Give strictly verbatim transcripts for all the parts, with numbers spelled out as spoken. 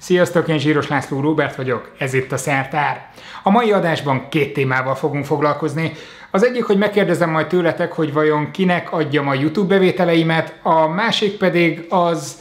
Sziasztok, én Zsíros László Róbert vagyok, ez itt a Szertár. A mai adásban két témával fogunk foglalkozni. Az egyik, hogy megkérdezem majd tőletek, hogy vajon kinek adjam a YouTube bevételeimet, a másik pedig az,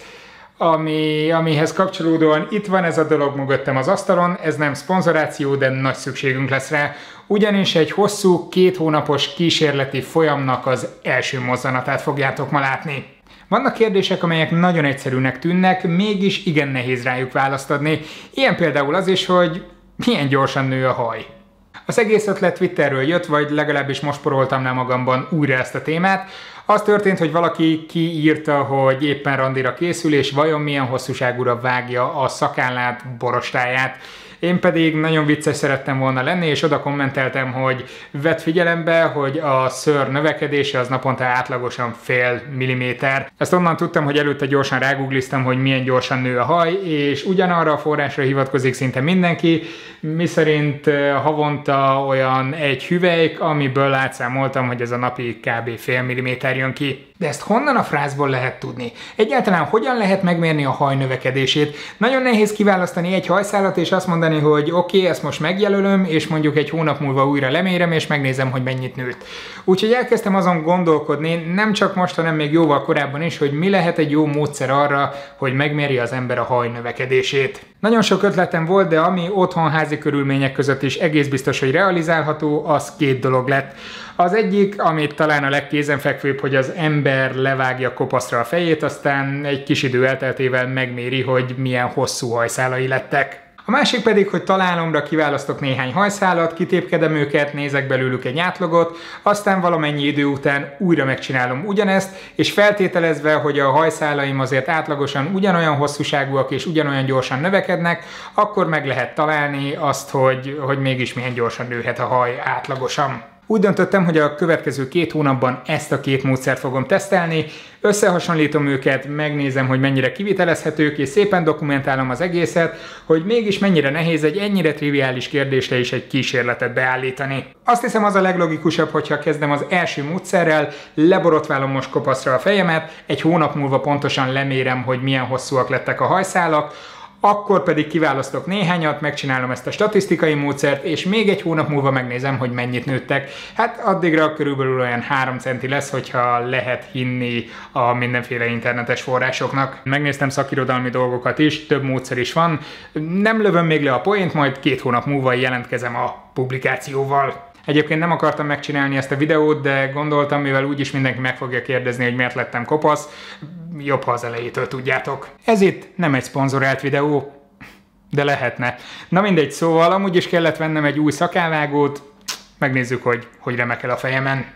ami, amihez kapcsolódóan itt van ez a dolog mögöttem az asztalon, ez nem szponzoráció, de nagy szükségünk lesz rá, ugyanis egy hosszú, két hónapos kísérleti folyamnak az első mozzanatát fogjátok ma látni. Vannak kérdések, amelyek nagyon egyszerűnek tűnnek, mégis igen nehéz rájuk választ adni. Ilyen például az is, hogy milyen gyorsan nő a haj. Az egész ötlet Twitterről jött, vagy legalábbis most poroltam le magamban újra ezt a témát. Az történt, hogy valaki kiírta, hogy éppen randira készül, és vajon milyen hosszúságúra vágja a szakállát, borostáját. Én pedig nagyon vicces szerettem volna lenni, és oda kommenteltem, hogy vedd figyelembe, hogy a szőr növekedése az naponta átlagosan fél milliméter. Ezt onnan tudtam, hogy előtte gyorsan rágoogliztam, hogy milyen gyorsan nő a haj, és ugyanarra a forrásra hivatkozik szinte mindenki, miszerint havonta olyan egy hüvelyk, amiből átszámoltam, hogy ez a napi kb. Fél milliméter jön ki. De ezt honnan a frázból lehet tudni? Egyáltalán hogyan lehet megmérni a haj növekedését? Nagyon nehéz kiválasztani egy hajszálat és azt mondani, hogy oké, okay, ezt most megjelölöm, és mondjuk egy hónap múlva újra lemérem, és megnézem, hogy mennyit nőtt. Úgyhogy elkezdtem azon gondolkodni, nem csak most, hanem még jóval korábban is, hogy mi lehet egy jó módszer arra, hogy megmérje az ember a haj növekedését. Nagyon sok ötletem volt, de ami otthon házi körülmények között is egész biztos, hogy realizálható, az két dolog lett. Az egyik, amit talán a legkézenfekvőbb, hogy az ember levágja kopaszra a fejét, aztán egy kis idő elteltével megméri, hogy milyen hosszú hajszálai lettek. A másik pedig, hogy találomra kiválasztok néhány hajszálat, kitépkedem őket, nézek belőlük egy átlagot, aztán valamennyi idő után újra megcsinálom ugyanezt, és feltételezve, hogy a hajszálaim azért átlagosan ugyanolyan hosszúságúak és ugyanolyan gyorsan növekednek, akkor meg lehet találni azt, hogy, hogy mégis milyen gyorsan nőhet a haj átlagosan. Úgy döntöttem, hogy a következő két hónapban ezt a két módszert fogom tesztelni, összehasonlítom őket, megnézem, hogy mennyire kivitelezhetők, és szépen dokumentálom az egészet, hogy mégis mennyire nehéz egy ennyire triviális kérdésre is egy kísérletet beállítani. Azt hiszem, az a leglogikusabb, hogyha kezdem az első módszerrel, leborotválom most kopaszra a fejemet, egy hónap múlva pontosan lemérem, hogy milyen hosszúak lettek a hajszálak, akkor pedig kiválasztok néhányat, megcsinálom ezt a statisztikai módszert, és még egy hónap múlva megnézem, hogy mennyit nőttek. Hát addigra körülbelül olyan három centi lesz, hogyha lehet hinni a mindenféle internetes forrásoknak. Megnéztem szakirodalmi dolgokat is, több módszer is van. Nem lövöm még le a poént, majd két hónap múlva jelentkezem a publikációval. Egyébként nem akartam megcsinálni ezt a videót, de gondoltam, mivel úgyis mindenki meg fogja kérdezni, hogy miért lettem kopasz, jobb, ha az elejétől tudjátok. Ez itt nem egy szponzorált videó, de lehetne. Na mindegy, szóval amúgy is kellett vennem egy új szakálvágót, megnézzük, hogy hogy remekel a fejemen.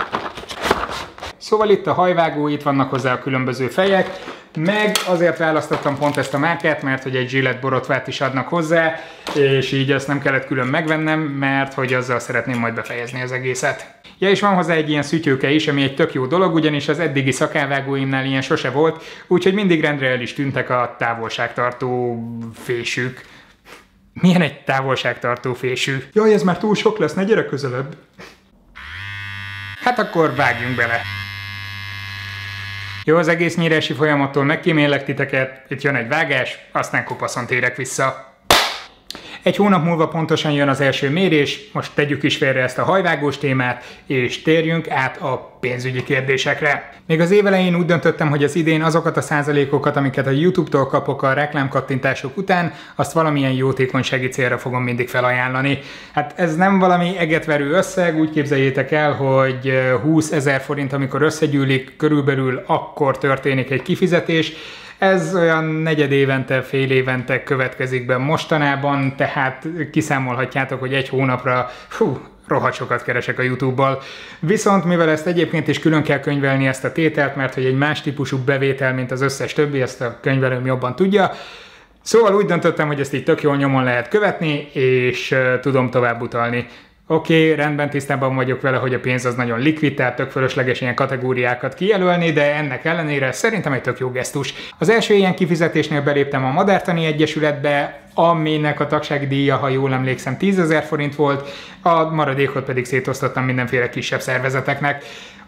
Szóval itt a hajvágó, itt vannak hozzá a különböző fejek, meg azért választottam pont ezt a márkát, mert hogy egy Gillette borotvát is adnak hozzá, és így ezt nem kellett külön megvennem, mert hogy azzal szeretném majd befejezni az egészet. Ja, és van hozzá egy ilyen szütyőke is, ami egy tök jó dolog, ugyanis az eddigi szakálvágóimnál ilyen sose volt, úgyhogy mindig rendre el is tűntek a távolságtartó fésűk. Milyen egy távolságtartó fésű? Jaj, ez már túl sok lesz, ne gyere közelebb. Hát akkor vágjunk bele. Jó, az egész nyírási folyamattól megkímélek titeket, itt jön egy vágás, aztán kopaszon térek vissza. Egy hónap múlva pontosan jön az első mérés, most tegyük is félre ezt a hajvágós témát, és térjünk át a pénzügyi kérdésekre. Még az év elején úgy döntöttem, hogy az idén azokat a százalékokat, amiket a YouTube-tól kapok a reklámkattintások után, azt valamilyen jótékonysági célra fogom mindig felajánlani. Hát ez nem valami egetverő összeg, úgy képzeljétek el, hogy húszezer forint, amikor összegyűlik, körülbelül akkor történik egy kifizetés. Ez olyan negyed évente, fél évente következik be mostanában, tehát kiszámolhatjátok, hogy egy hónapra hú, rohadt sokat keresek a YouTube-bal. Viszont mivel ezt egyébként is külön kell könyvelni ezt a tételt, mert hogy egy más típusú bevétel, mint az összes többi, ezt a könyvelőm jobban tudja. Szóval úgy döntöttem, hogy ezt így tök jól nyomon lehet követni, és uh, tudom tovább utalni. Oké, okay, rendben, tisztában vagyok vele, hogy a pénz az nagyon likvid, tehát tök fölösleges ilyen kategóriákat kijelölni, de ennek ellenére szerintem egy tök jó gesztus. Az első ilyen kifizetésnél beléptem a Madártani Egyesületbe, aminek a tagsági díja, ha jól emlékszem, tízezer forint volt, a maradékot pedig szétosztottam mindenféle kisebb szervezeteknek.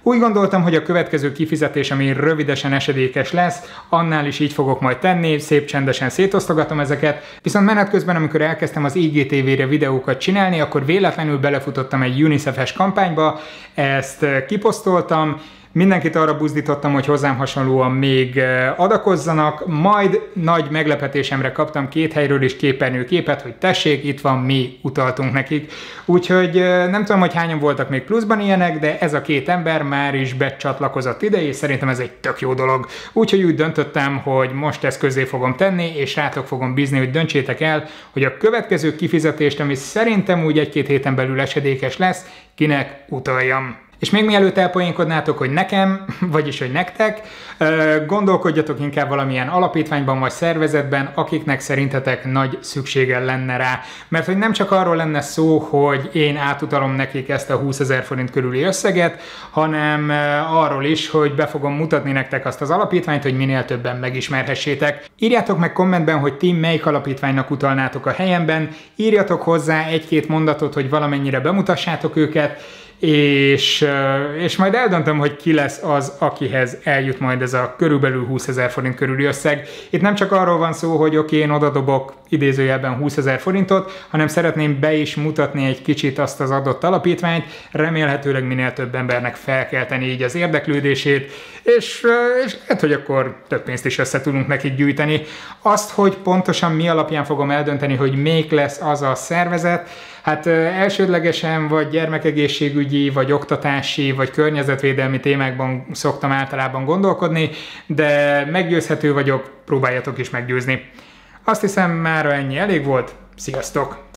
Úgy gondoltam, hogy a következő kifizetés, ami rövidesen esedékes lesz, annál is így fogok majd tenni, szép csendesen szétosztogatom ezeket, viszont menet közben, amikor elkezdtem az I G T V-re videókat csinálni, akkor véletlenül belefutottam egy UNICEF-es kampányba, ezt kiposztoltam, mindenkit arra buzdítottam, hogy hozzám hasonlóan még adakozzanak, majd nagy meglepetésemre kaptam két helyről is képernyőképet, hogy tessék, itt van, mi utaltunk nekik. Úgyhogy nem tudom, hogy hányan voltak még pluszban ilyenek, de ez a két ember már is becsatlakozott ide, és szerintem ez egy tök jó dolog. Úgyhogy úgy döntöttem, hogy most ezt közé fogom tenni, és rátok fogom bízni, hogy döntsétek el, hogy a következő kifizetést, ami szerintem úgy egy-két héten belül esedékes lesz, kinek utaljam. És még mielőtt elpoénkodnátok, hogy nekem, vagyis hogy nektek, gondolkodjatok inkább valamilyen alapítványban vagy szervezetben, akiknek szerintetek nagy szüksége lenne rá. Mert hogy nem csak arról lenne szó, hogy én átutalom nekik ezt a húszezer forint körüli összeget, hanem arról is, hogy be fogom mutatni nektek azt az alapítványt, hogy minél többen megismerhessétek. Írjátok meg kommentben, hogy ti melyik alapítványnak utalnátok a helyemben, írjatok hozzá egy-két mondatot, hogy valamennyire bemutassátok őket, És, és majd eldöntöm, hogy ki lesz az, akihez eljut majd ez a körülbelül húszezer forint körüli összeg. Itt nem csak arról van szó, hogy oké, én odadobok idézőjelben húszezer forintot, hanem szeretném be is mutatni egy kicsit azt az adott alapítványt, remélhetőleg minél több embernek felkelteni így az érdeklődését, és, és lehet, hogy akkor több pénzt is össze tudunk nekik gyűjteni. Azt, hogy pontosan mi alapján fogom eldönteni, hogy melyik lesz az a szervezet, hát elsődlegesen vagy gyermekegészségügyi, vagy oktatási, vagy környezetvédelmi témákban szoktam általában gondolkodni, de meggyőzhető vagyok, próbáljatok is meggyőzni. Azt hiszem, mára ennyi elég volt. Sziasztok!